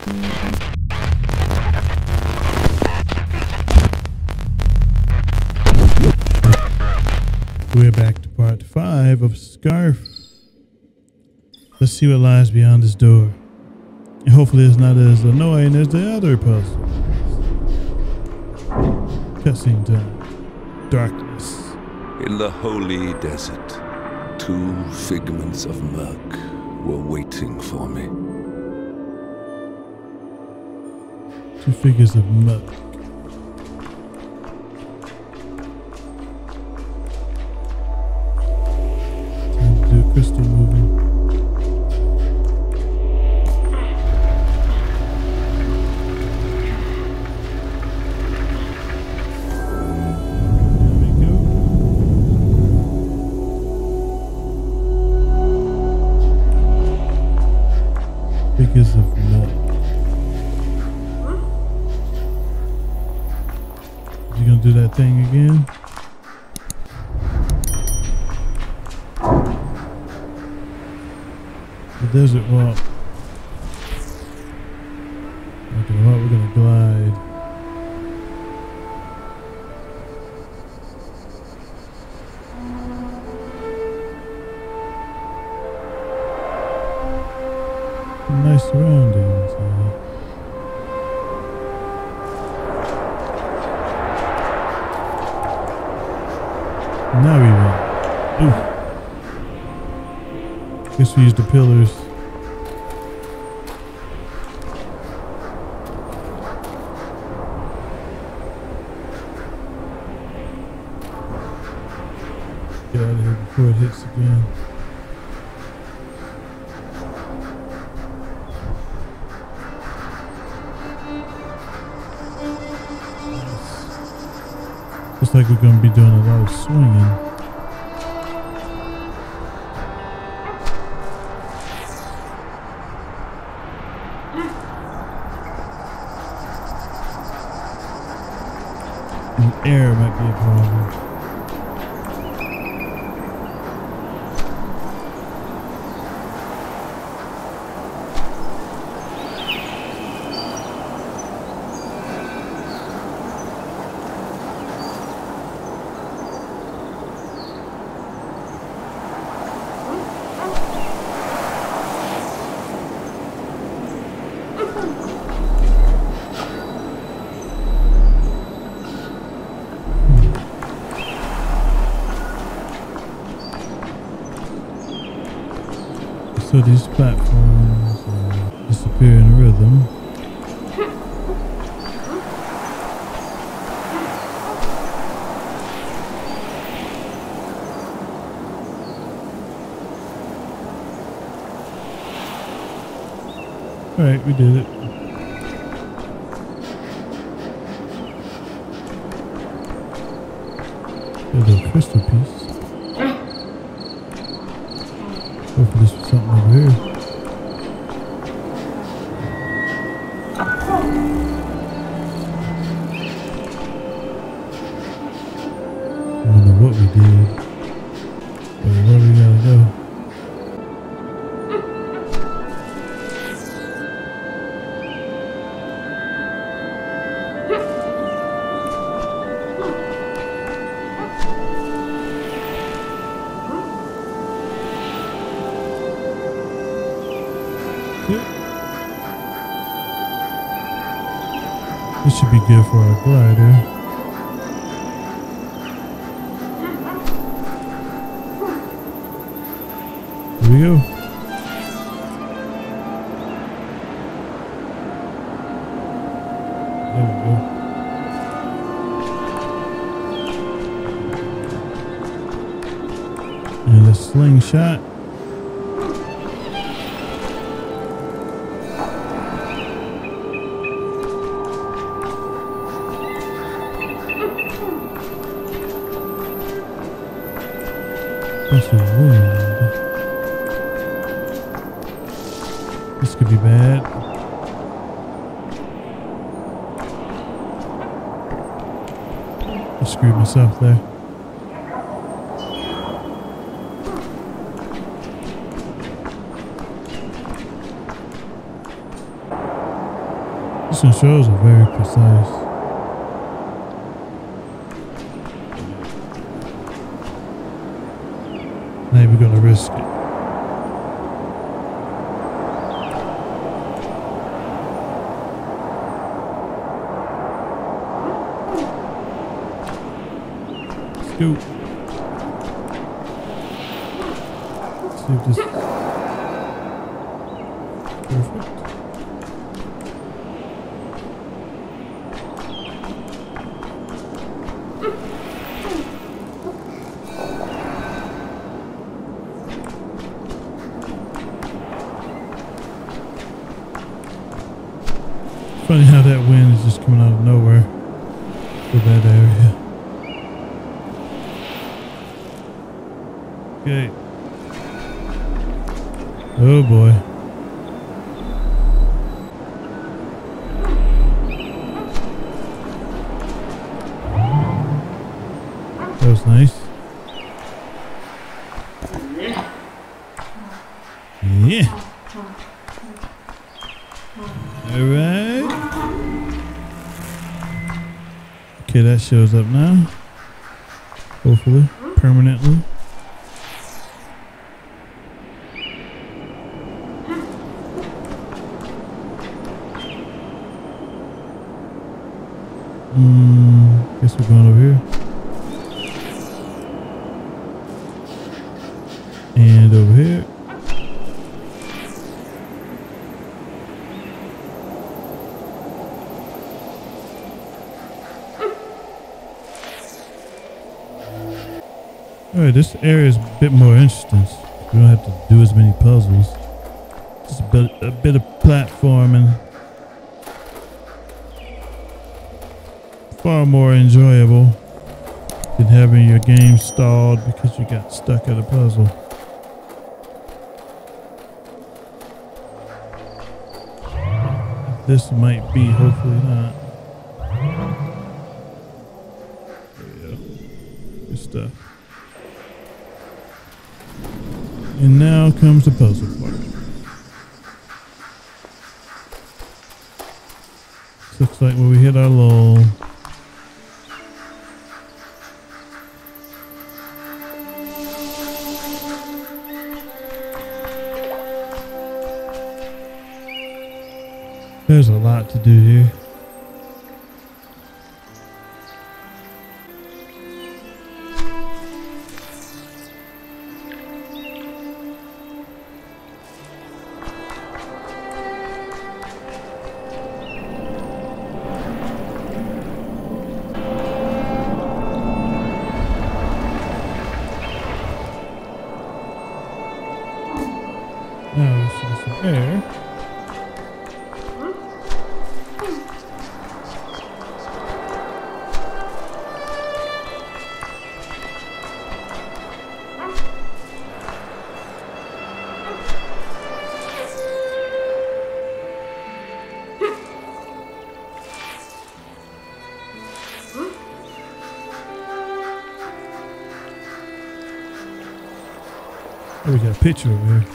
We're back to part 5 of Scarf. Let's see what lies beyond this door. And hopefully it's not as annoying as the other puzzle. Cutscene time. Darkness. In the holy desert, 2 figments of murk were waiting for me. 2 figures of murk. Time to do a crystal moving. Figures of mud. You gonna do that thing again? The desert walk. Okay, well, we're gonna glide. Nice surroundings. Now we went. Ooh. Guess we used the pillars. Get out of here before it hits again. Looks like we're going to be doing a lot of swinging. And air might be a problem. So these platforms disappear in rhythm. Alright, we did it. There's a crystal piece. Hopefully this was something over here. I don't know what we did, but where we gotta go. This should be good for our glider. Here we go. There we go. And a slingshot. That's a wind. This could be bad. I screwed myself there. These controls are very precise. Maybe we're gonna risk it. Let's go. Let's see if this is perfect. Funny how that wind is just coming out of nowhere for that area. Okay. Oh boy. That was nice. Yeah. All right. Okay, that shows up now. Hopefully, permanently. Guess we're going over here. And over here. Alright, this area is a bit more interesting. We don't have to do as many puzzles. Just a bit of platforming. Far more enjoyable than having your game stalled because you got stuck at a puzzle. This might be, hopefully not. There we go. Good stuff. And now comes the puzzle part. Looks like when we hit our lull. There's a lot to do here. Now we see some air. Oh, we got a picture over here.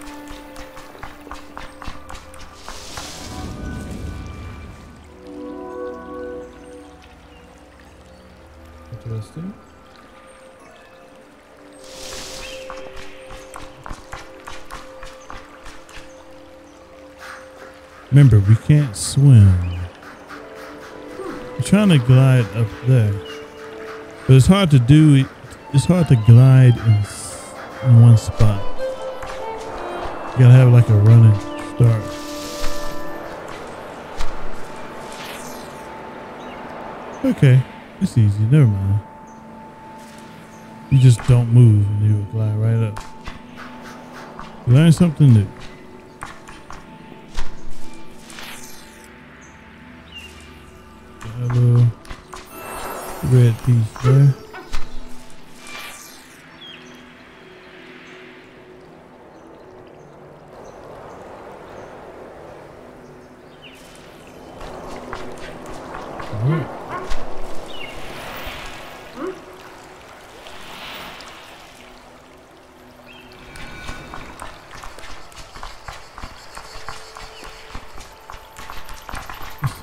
Interesting. Remember, we can't swim. I'm trying to glide up there, but it's hard to do. It's hard to glide in one spot. You gotta have like a running start. Okay, it's easy. Never mind. You just don't move and you will glide right up. Learn something new. Got a little red piece there.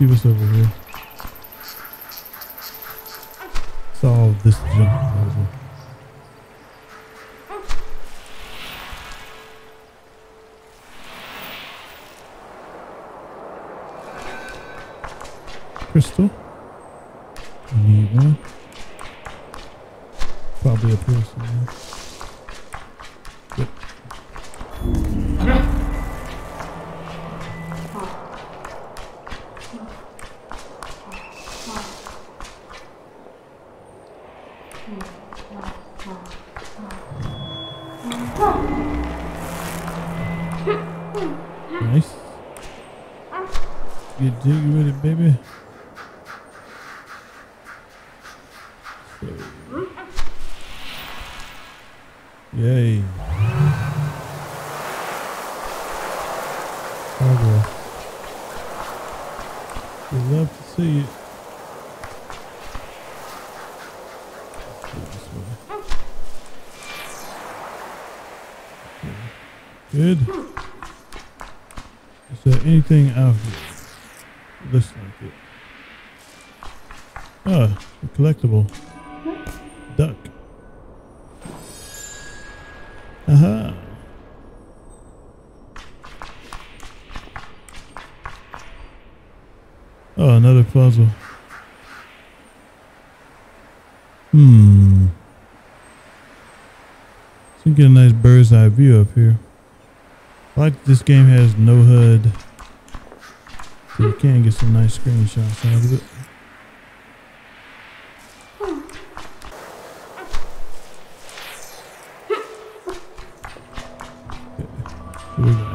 see what's over here. Solve this junk puzzle. Crystal. I need one. Probably up here somewhere. Yep. Nice. Get jiggy with it, baby. So. Yay. Progress. We'd love to see it. This way. Good. Is there anything out here? Looks like it. Ah, a collectible. Duck. Aha. Oh, another puzzle. So you get a nice bird's eye view up here. I like this game has no HUD. So you can get some nice screenshots out of it. Here we go.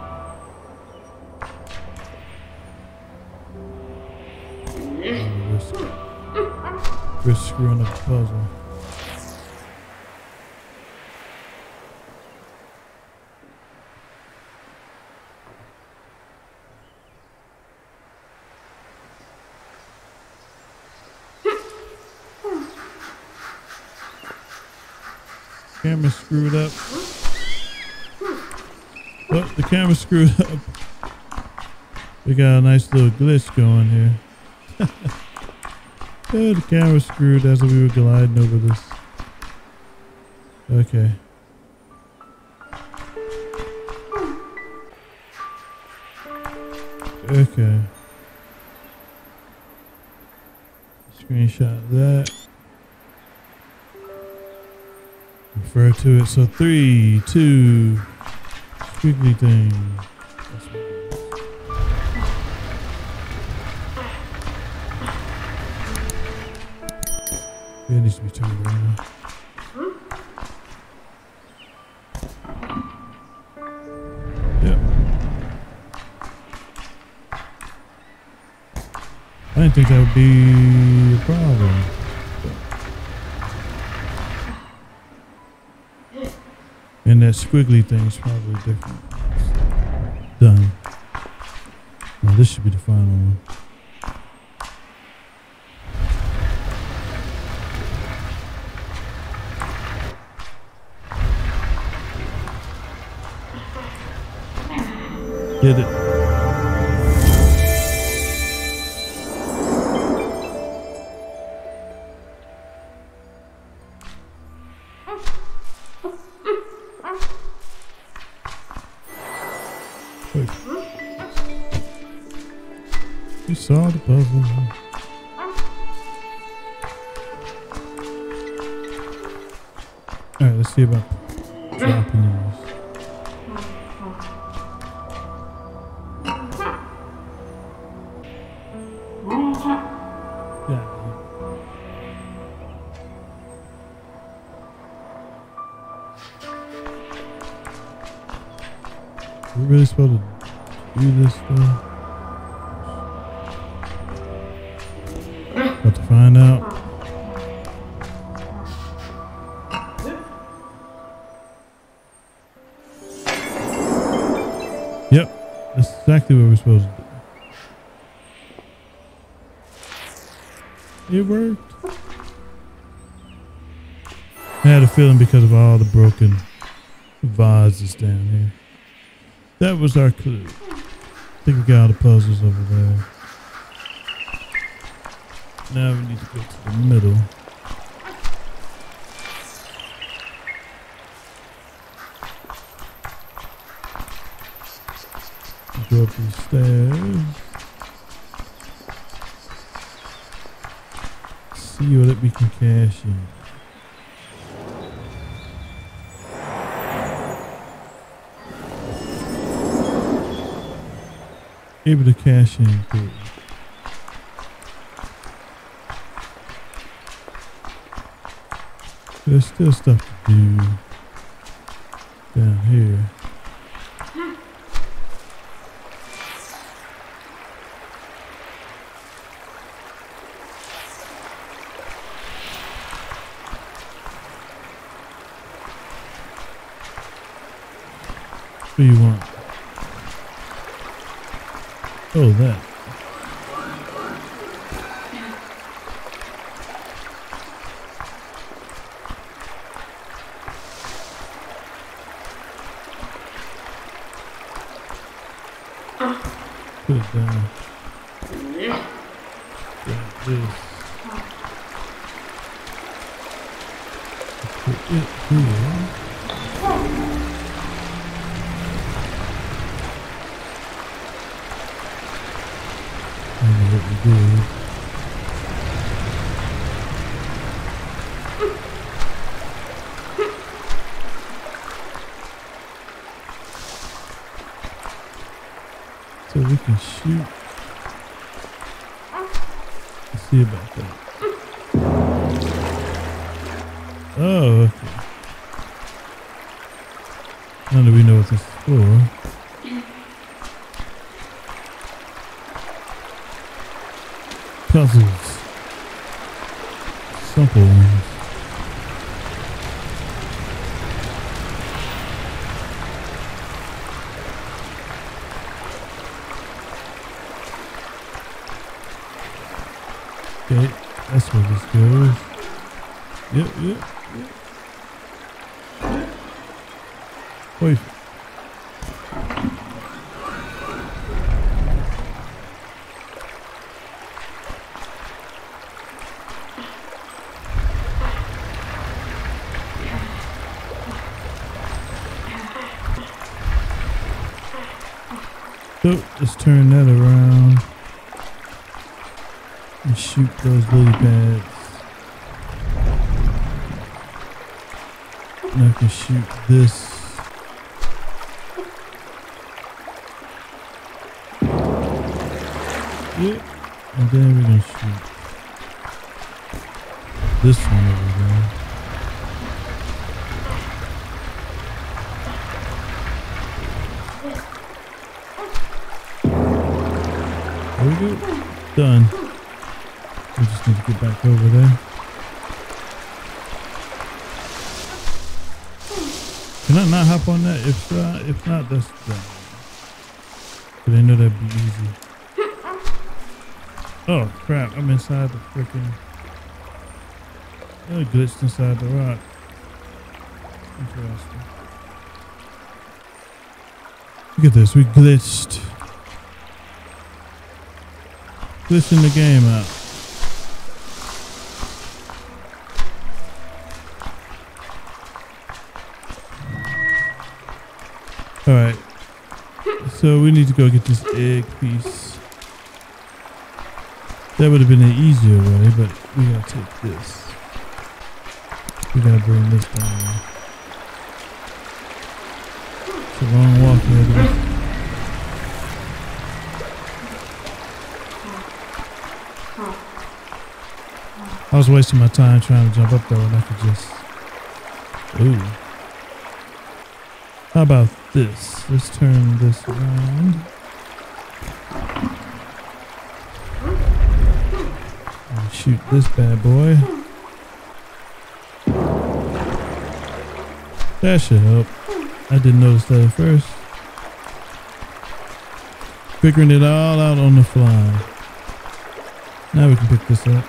We're screwing up the puzzle. Camera screwed up. Oh, the camera screwed up. We got a nice little glitch going here. Oh, the camera screwed as we were gliding over this. Okay. Okay. Screenshot that. Refer to it. So 3, 2, squiggly thing. That's what it is. It needs to be turned around. Yep. I didn't think that would be a problem. And that squiggly thing is probably different. Done. Now this should be the final one. Did it. Wait. You saw the puzzle. Alright, let's see about dropping these. Yeah. We're really supposed to do this though? About to find out. Yep, that's exactly what we're supposed to do. It worked. I had a feeling because of all the broken vases down here. That was our clue. I think we got all the puzzles over there. Now we need to go to the middle. Go up these stairs. See what we can cash in. Able to cash in good. There's still stuff to do down here. What do you want? Oh, that. Put it down. Like this. Put it here. I don't know what we do. So we can shoot. Let's see about that. Oh, okay. Now that we know what this is for. Puzzles. Simple ones. Okay, that's where this goes. Yep. Wait. So let's turn that around and shoot those lily pads. And I can shoot this. Yep. And then we're gonna shoot this one over there. There we go. Done. We just need to get back over there. Can I not hop on that? If not, that's done. But I know that'd be easy. Oh crap! I'm inside the freaking. I glitched inside the rock. Interesting. Look at this. We glitched. Glitching the game out. Alright. So we need to go get this egg piece. That would have been an easier way, but we gotta take this. We gotta bring this down. It's a long walk here. I was wasting my time trying to jump up there when I could just. Ooh. How about this? Let's turn this around. And shoot this bad boy. That should help. I didn't notice that at first. Figuring it all out on the fly. Now we can pick this up.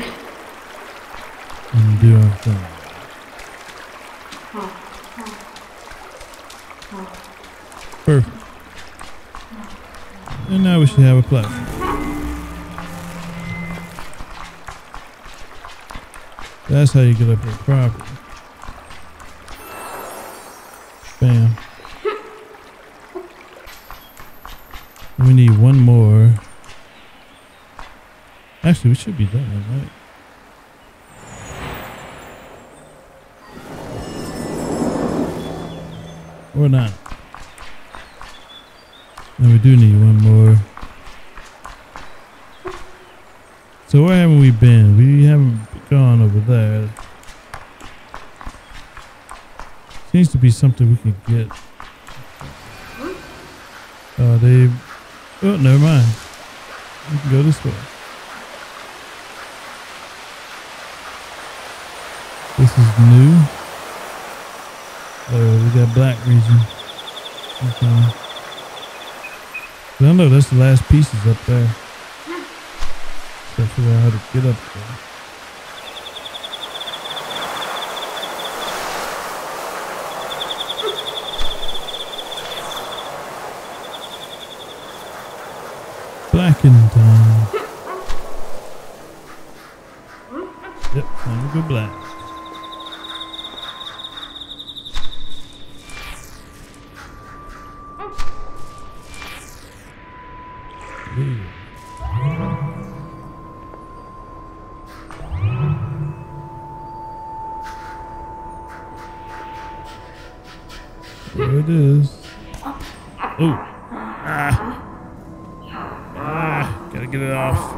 And do our thing. Perfect. And now we should have a platform. That's how you get up that property. Bam. We need one more. Actually, we should be done, right? Or not. And we do need one more. So where haven't we been? We haven't gone over there. Seems to be something we can get. Oh, never mind. We can go this way. This is new. Oh, we got black region. Okay. I know that's the last pieces up there. So I figure out how to get up there. Blackened time. Yep, time to go black. There it is. Oh. Gotta get it off.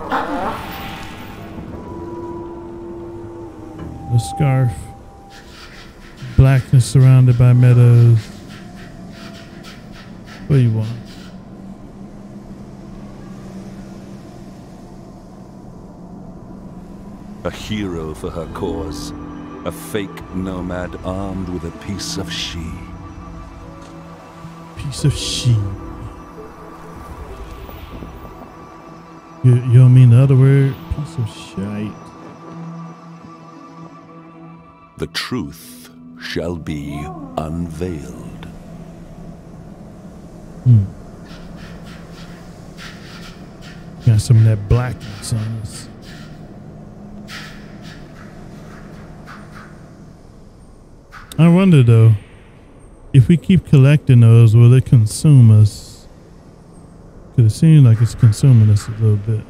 The scarf. Blackness surrounded by meadows. What do you want? A hero for her cause. A fake nomad armed with a piece of she. Piece of she. You don't mean the other word? Piece of shite. The truth shall be unveiled. Got some of that blackness on us. I wonder though, if we keep collecting those, will it consume us? Because it seems like it's consuming us a little bit.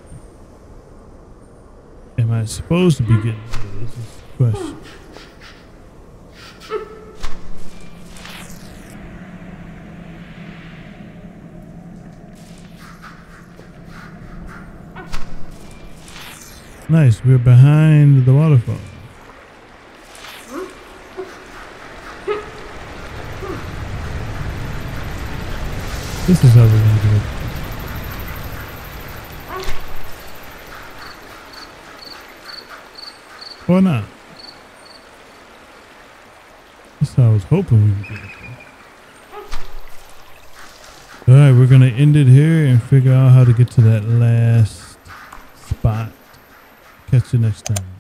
Am I supposed to be getting those? This is the question. Nice, we're behind the waterfall. This is how we're gonna do it. Or not. That's how I was hoping we would get it. Alright, we're gonna end it here and figure out how to get to that last spot. Catch you next time.